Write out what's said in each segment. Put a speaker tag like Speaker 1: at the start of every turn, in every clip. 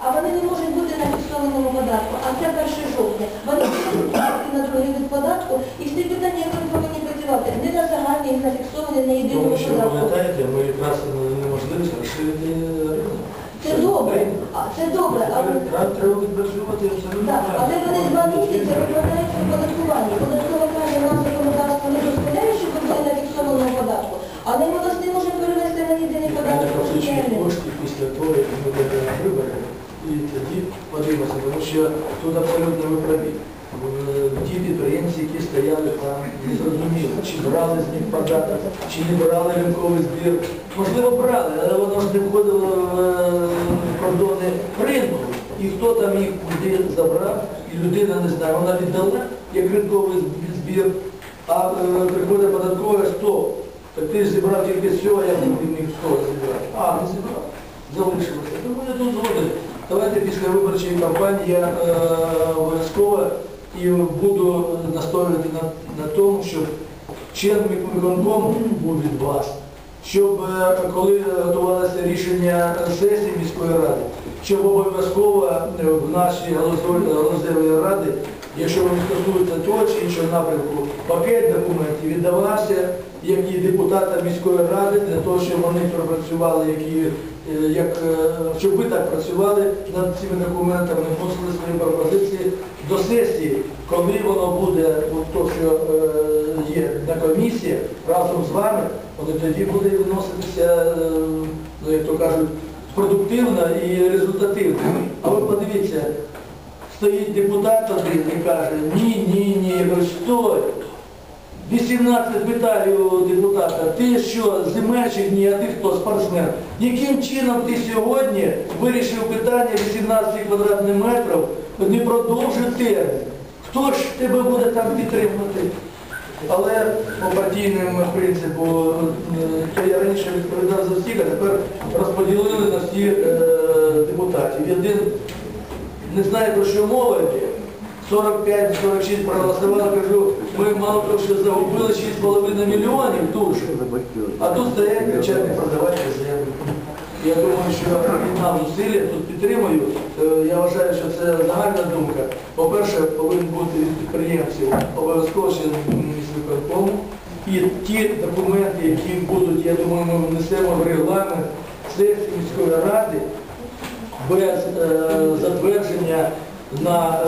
Speaker 1: вони не можуть бути на фіксованому податку, а це 1 жовтня. Вони можуть бути на другий від податку, і всі питання, як вони повинні працювати, не на загальний, не на фіксований, не єдиного
Speaker 2: Тому що,
Speaker 1: податку.
Speaker 2: пам'ятаєте, ми якраз неможливість розширити ринок.
Speaker 1: Це добре, але...
Speaker 2: Треба відпрацювати абсолютно.
Speaker 1: Так, але вони 2 місяці викладають в оподаткуванні. Податкова каже, нам законодавство не дозволяє, щоб ви були на фіксованому податку, але ми нас не можемо перевести на єдиний податок.
Speaker 2: Практично кошти після того, як ми будемо на вибори, і тоді подивимося, тому що тут абсолютно ви праві. Ті підприємці, які стояли там, не зрозуміли, чи брали з них податок, чи не брали ринковий збір. Можливо, брали, але воно ж не входило в кордони ринку. І хто там їх куди забрав, і людина не знає, вона віддала як ринковий збір, а приходить податкове, стоп. Так ти ж зібрав тільки з цього, як ти міг з того зібрати. А, не зібрав. Залишилося. Тому я тут згоден. Давайте після виборчої кампанії я обов'язково і буду настоювати на тому, щоб член виконкому був від вас, щоб коли готувалося рішення сесії міської ради, щоб обов'язково в нашій галузевій раді, якщо вони стосуються того чи іншого напрямку, пакет документів віддавався як і депутатам міської ради, для того, щоб вони пропрацювали, щоб ви так працювали над цими документами, вносили свої пропозиції до сесії, коли воно буде, то, що є на комісії, разом з вами, вони тоді буде виноситися, як то кажуть, продуктивно і результативно. А ви подивіться, стоїть депутат один і каже, ні, ви стой. 18 питаю депутата, ти що, земельщик? Ні, а ти хто, спортсмен? Яким чином ти сьогодні вирішив питання 18 квадратних метрів, не продовжив термін? Хто ж тебе буде там підтримувати? Але по партійному принципу, то я раніше відповідав за всіх, а тепер розподілили на всіх депутатів. Один не знає, про що мова йде. 45-46 проголосували, кажу, ми мало того, що загубили 6,5 мільйонів душу, а тут стоять, кричать, не продавати землю. Я думаю, що нам зусилля тут підтримую. Я вважаю, що це загальна думка. По-перше, повинен бути від підприємців обов'язково ще міськвиконкому. І ті документи, які будуть, я думаю, ми внесемо в регламент сесії міської ради без затвердження на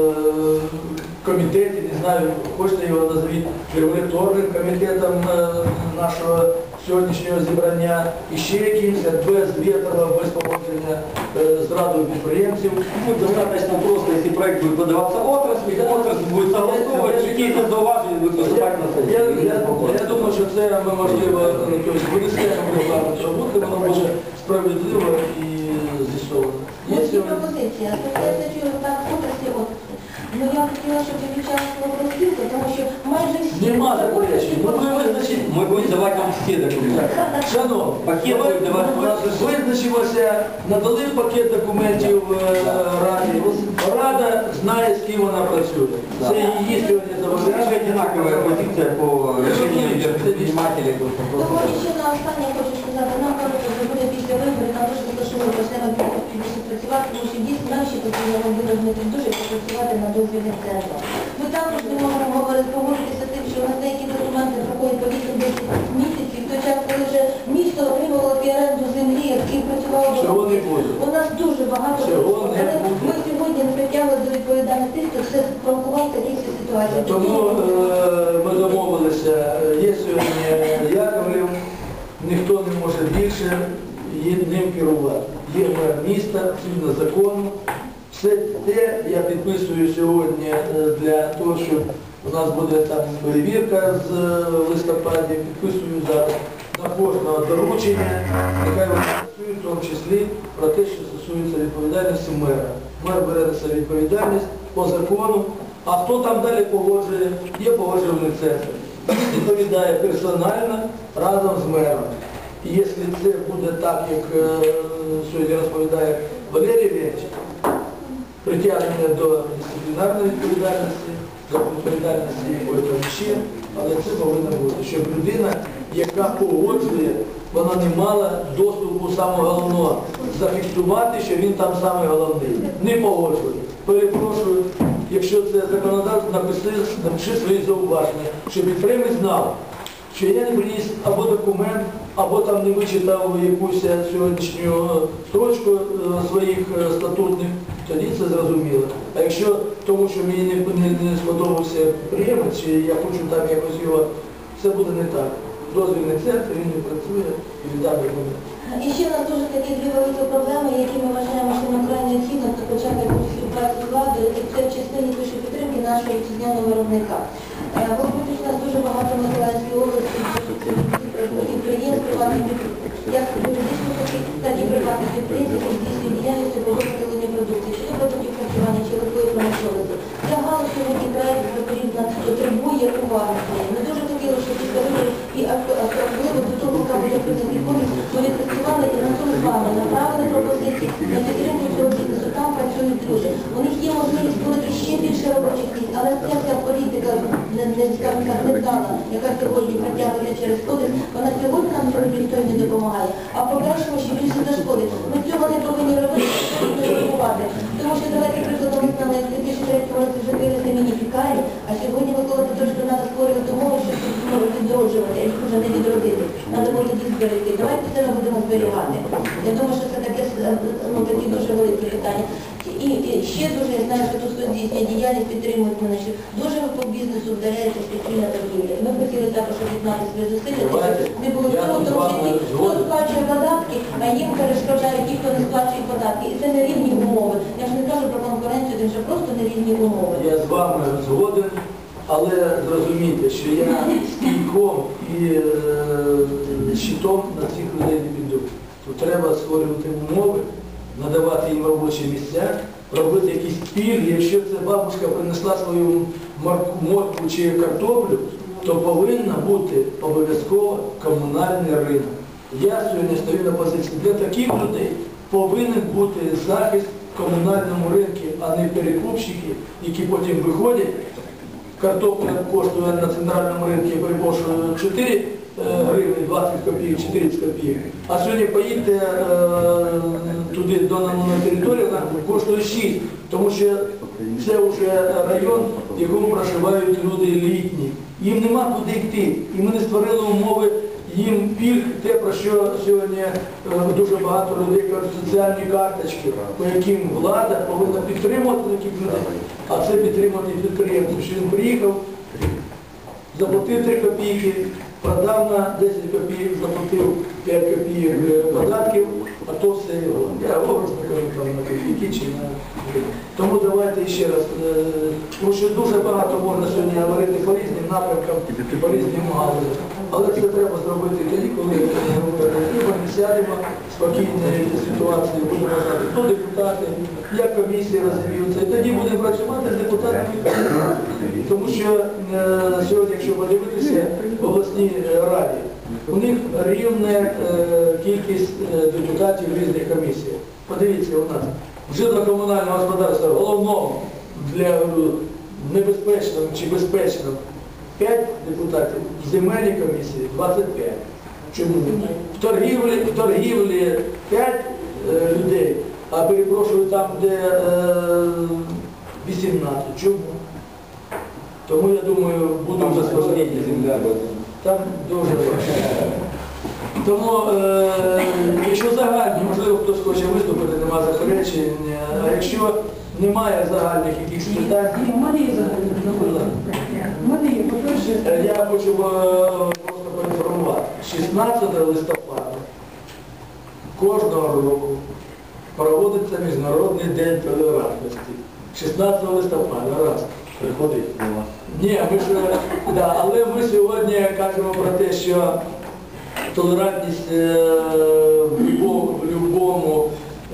Speaker 2: комітеті, не знаю, хочете його назвати регуляторним комітетом нашого сьогоднішнього зібрання, і ще якимось, без вітру, без погодження з радою підприємців.
Speaker 3: Будет достаточно просто, если проект будет подаваться отрасли, отрасль будет согласовывать, какие-то зауважения будут поступать на сайте.
Speaker 2: Я думаю, що це ми, можливо, винесемо регламент роботи, воно буде справедливо і з'ясовано.
Speaker 1: Є пропозиція, я чую так отраслі. Ну я хотіла, щоб ви участвували в розпілку, тому що майже всі...
Speaker 2: Нема заперечень.
Speaker 3: Мы будем давать вам все документы.
Speaker 2: Шановні,
Speaker 3: Пакет буде давати.
Speaker 2: визначилося, надали пакет документів Раді. Рада знає, з ким вона працює. Це її сьогодні
Speaker 3: Также
Speaker 2: заважає.
Speaker 3: одинаковая позиция по решению предпринимателей.
Speaker 1: Тому ще на останнє хочу сказати, нам кажуть, що буде після виборів, нам дуже таке, що ми почнемо більше працювати, тому що дійсно наші потрібно робити дуже попрацювати над дозвільним центром. Ми також не можемо погодитися тим, що у нас деякі документи проходять по 8-10 місяців, в той час, коли вже місто отримувало оренду землі, який працював
Speaker 2: Чого не буде?
Speaker 1: у нас дуже багато.
Speaker 2: Чого не
Speaker 1: Але
Speaker 2: буде?
Speaker 1: ми сьогодні не притягли до відповідальності, хто все спровокував такі всі ситуації.
Speaker 2: Тому ми домовилися, є сьогодні Яковлів, ніхто не може більше ним керувати. Є мер міста, згідно закону. Все те я підписую сьогодні для того, щоб у нас буде там перевірка з листопаді, підписую зараз на кожного доручення, нехай вони працюють, в тому числі про те, що стосується відповідальності мера. Мер бере на себе відповідальність по закону, а хто там далі погоджує, є погоджувальний центр. Він відповідає персонально разом з мером. І якщо це буде так, як сьогодні розповідає Валерій Ілліч, притягнення до дисциплінарної відповідальності, до відповідальності якої ще, але це повинно бути, щоб людина, яка погоджує вона не мала доступу самого головного зафіксувати, що він там самий головний. Не погоджую. Перепрошую, якщо це законодавство, напиши свої зауваження, щоб підприємець знав, що я не приніс або документ, або там не вичитав якусь сьогоднішню строчку своїх статутних, тоді це зрозуміло. А якщо тому, що мені не сподобався підприємець, чи я хочу там якось його, це буде не так. Дозвільний центр, він не працює і віддати буде.
Speaker 1: І ще в нас дуже такі дві великі проблеми, які ми вважаємо, що нам крайне необхідно почати співпрацю з владою, і це в частині пише підтримки нашого вітчизняного виробника. Ви бачите, у нас дуже багато в Миколаївській області підприємств, як юридично так і приватних підприємств, які здійснюють діяльність по виготовленню продукції, чи то продуктів харчування, чи легкої промисловості. Ця галузь сьогодні край потребує уваги своєї. Ми дуже хотіли, щоб після виборів і особливо до того, поки буде прийнятий комікс, ми відпрацювали і разом з вами направили пропозиції на підтримку цього бізнесу. Там працюють люди. У них є можливість створити ще більше робочих місць, але ця політика невдала, яка сьогодні протягує через кодекс, вона сьогодні нам ніхто не допомагає, а подальшому ще більше зашкодить. Ми цього не повинні робити, не робити. Тому що давайте прикладом ми знали, як 2003 році закрили заміні пікарі, а сьогодні Микола Петрович, що треба створювати умови, щоб відроджувати, а їх вже не відродити. Треба буде їх зберегти. Давайте це ми будемо зберігати. Я думаю, що це такі дуже великі питання. І ще дуже, я знаю, що тут здійснює діяльність, підтримують мене, що дуже по бізнесу вдаряється спільна торгівля. Ми хотіли також об'єднати свої зусилля, не було цього, тому що ті, хто сплачує податки, а їм перешкоджають ті, хто не сплачує податки. І це не рівні умови. Я ж не кажу про конкуренцію, це вже просто не рівні умови.
Speaker 2: Я з вами згоден, але зрозумійте, що я стійком і щитом на цих людей не піду. Тут треба створювати умови, надавати їм робочі місця, робити якісь пільги. Якщо це бабушка принесла свою моркву чи картоплю, то повинна бути обов'язково комунальний ринок. Я сьогодні стою на позиції. Для таких людей повинен бути захист в комунальному ринку, а не перекупщики, які потім виходять. Картопля коштує на центральному ринку, я перепрошую, 4 гривні, 20 копійок, 40 копійок. А сьогодні поїдьте туди, на територію, вона коштує 6, тому що це вже район, в якому проживають люди літні. Їм нема куди йти. І ми не створили умови їм пільг, те, про що сьогодні дуже багато людей кажуть, соціальні карточки, по яким влада повинна підтримувати таких людей, а це підтримати підприємців. Що він приїхав, заплатив 3 копійки, продав на 10 копійок, заплатив 5 копійок податків, а то все його. Я образно кажу там на копійки чи на... Тому давайте ще раз, тому що дуже багато можна сьогодні говорити по різним напрямкам, по різним галузям. Але це треба зробити тоді, коли ми сядемо в спокійній ситуації, будемо знати, хто депутати, як комісії розвиваються. І тоді будемо працювати з депутатами. Тому що сьогодні, якщо подивитися в обласній раді, у них рівна кількість депутатів в різних комісіях. Подивіться, у нас житлово-комунального господарства головного для небезпечного чи безпечного 5 депутатів, в земельній комісії 25. Чому? В торгівлі 5 людей, а перепрошую там, де 18. Чому? Тому, я думаю, будемо заслужити земля. Там дуже важко. Тому, якщо загальні, можливо, хтось хоче виступити, немає заперечень, а якщо немає загальних якихось питань, я хочу просто поінформувати. 16 листопада кожного року проводиться Міжнародний день толерантності. 16 листопада, раз.
Speaker 3: Приходить до вас.
Speaker 2: Ні, але ми сьогодні кажемо про те, що толерантність в будь-якому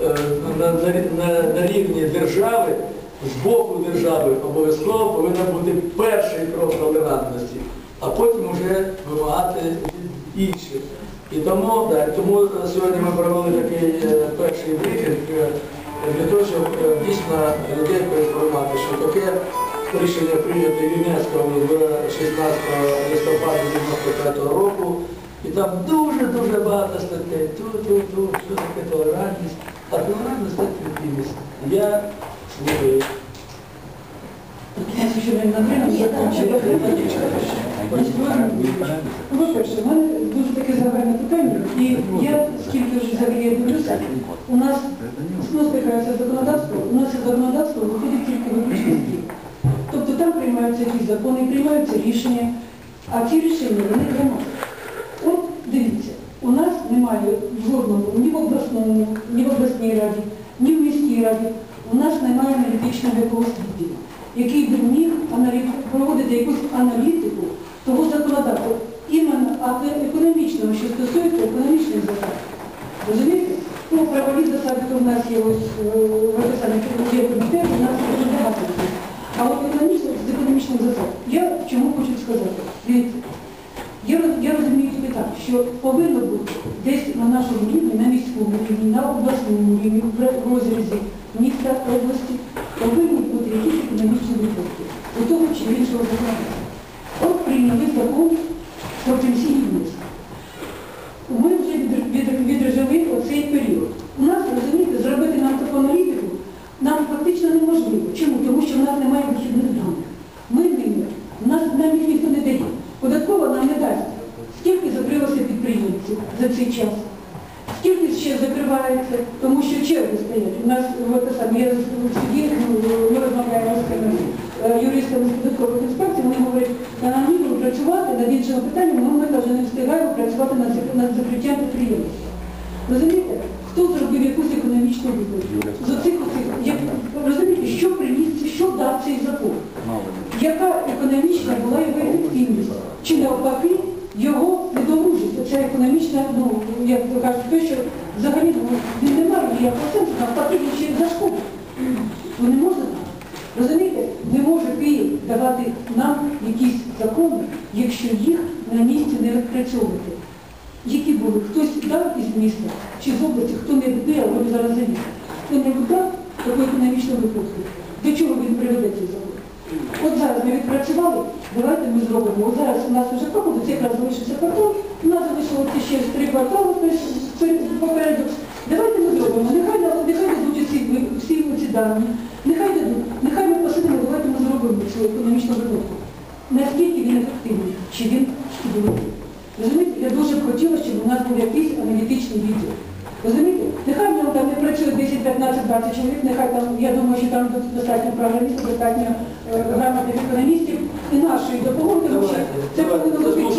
Speaker 2: на рівні держави, з боку держави обов'язково повинен бути перший крок толерантності, а потім вже вимагати від інших. І тому сьогодні ми провели такий перший брифінг для того, щоб дійсно людей поінформувати, що таке рішення прийнято ЮНЕСКО в 16 листопада 1995 року, І там дуже багато статей. Що таке толерантність. А толерантність це терпімість. Я слухаю.
Speaker 4: Я ще не награю, по-перше, в мене дуже таке загальне питання, і я, скільки вже взагалі я дивлюся, у нас стикається законодавство, у нас із законодавства виходить тільки виключний стіль. Тобто там приймаються якісь закони, приймаються рішення, а ці рішення вони приймають. От дивіться, у нас немає в жодному, ні в обласному, ні в обласній раді, ні в міській раді, у нас немає аналітичного якогось відділу, який би міг проводити якусь аналітику того законодавства, іменно економічного, що стосується економічних засад. Розумієте? Ну, правові засади, то в нас є ось в описанні комітету, у нас є дуже багато. А от з економічних засад, я чому хочу сказати? Дивіться, я розумію тобі так, що повинно бути десь на нашому рівні, на міському рівні, на обласному рівні, в розрізі міста, області, повинні бути якісь економічні випадки у того чи іншого законодавства. От прийняли закон про пенсійний внесок. Ми вже відрежали оцей період. У нас, розумієте, зробити нам таку аналітику нам фактично неможливо. Чому? Тому що в нас немає вихідних даних. Ми ними, нам їх ніхто не дає. Податкова нам не дасть. Скільки закрилося підприємців за цей час? Скільки ще закривається, тому що черги стоять. У нас я в суді, ми розмовляємо з тими юристами з податкових інспекцій, вони говорять, нам ніби працювати над іншими питаннями, але ми каже, не встигаємо працювати над закриттям підприємства. Розумієте, хто зробив якусь економічну вибір? Розумієте, що приніс, що дав цей закон? Яка економічна була його ефективність? Чи навпаки, його недолужить, оця економічна, як ви кажете, те, що взагалі він не має ніякого сенсу, навпаки, він ще й зашкодить. Ну не можна так. Розумієте, не може Київ давати нам якісь закони, якщо їх на місці не відпрацьовувати. Які були? Хтось дав із міста чи з області, хто не буде, а ви зараз завісите. Хто не дав таку економічну випадку, до чого він приведе цей закон? От зараз ми відпрацювали, давайте ми зробимо. От зараз у нас вже проходить, якраз залишився квартал, у нас залишилося ще 3 квартали попереду. Давайте ми зробимо. Нехай дадуть всі ці дані, нехай ми посидимо, давайте ми зробимо цю економічну випадку. Наскільки він ефективний, чи він шкідливий. Розумієте, я дуже б хотіла, щоб у нас був якийсь аналітичний відділ. Розумієте? Нехай в ньому там не працює 10, 15, 20 чоловік, нехай там, я думаю, що там достатньо програмістів, достатньо грамотних економістів і нашої допомоги, тому що це повинно бути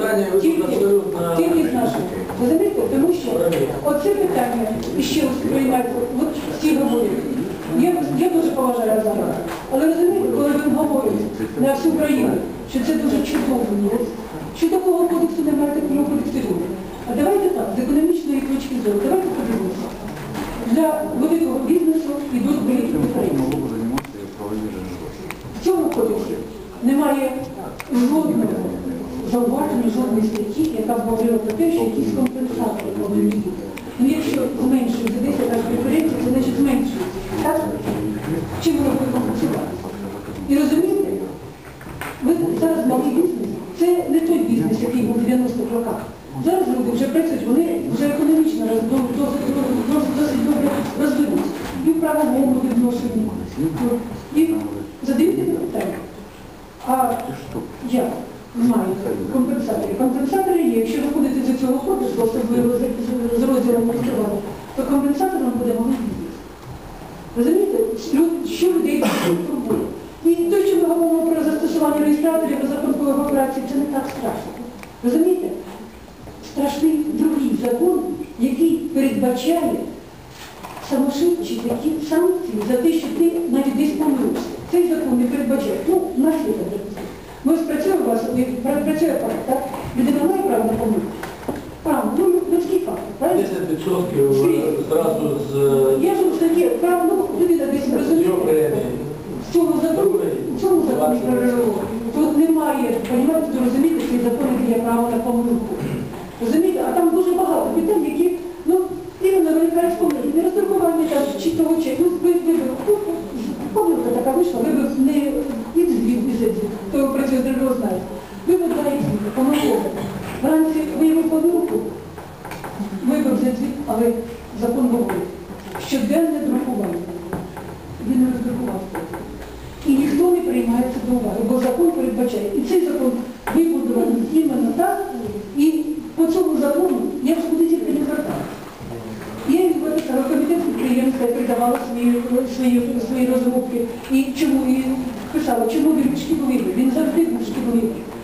Speaker 4: тільки з нашої. Розумієте? Тому що оце питання ще сприймається, от всі говорять. Я дуже поважаю зараз. Але розумієте, коли ви говорите на всю країну, що це дуже чудово, що такого кодексу немає, такого кодексу немає. А давайте так, з економічної точки зору, давайте подивимося. Для великого бізнесу йдуть великі підприємства. В цьому кодексі немає жодного зауваження, жодної статті, яка б говорила про те, що якісь компенсації повинні бути. Ну якщо зменшується 10 так підприємців, це значить зменшується. Так? Чим ви робите компенсувати? І розумієте, ви зараз малий бізнес, це не той бізнес, який був в 90-х роках. Зараз люди вже працюють, вони вже економічно досить добре розвиваються. І в правовому відношенні. І задають питання. А як мають компенсатори? Компенсатори є. Якщо виходити з цього кодексу, особливо з розділом працювати, то компенсатором буде малий бізнес. Розумієте, що людей турбує? І те, що ми говоримо про застосування реєстраторів розрахункових операцій, це не так страшно. Розумієте? Страшний другий закон, який передбачає самошибчі такі санкції за те, що ти навіть десь помилився. Цей закон не передбачає. Ну, у нас є таке. Ми спрацюємо у вас, працює факт, так? Людина має право на помилку? Право, ну, людський факт, правильно?
Speaker 2: 10% зразу з...
Speaker 4: Я ж таке, право, ну, людина десь розуміє. В цьому законі прорило. Тут немає, розумієте, розумієте, цей закон є право на помилку. Розумієте, а там дуже багато питань, які, ну, іменно виникають з помилки. Не роздрукування там, чи того, чи, ну, вибір, помилка така вийшла, вибір не із хто працює, треба знає. Вибір два із помилкове. Вранці виявив помилку, уваги, бо закон передбачає. І цей закон вибудований іменно так, і по цьому закону я вже куди тільки не звертала. Я і в комітет підприємства придавала свої розробки і писала, чому він шкідливий. Він завжди був шкідливий.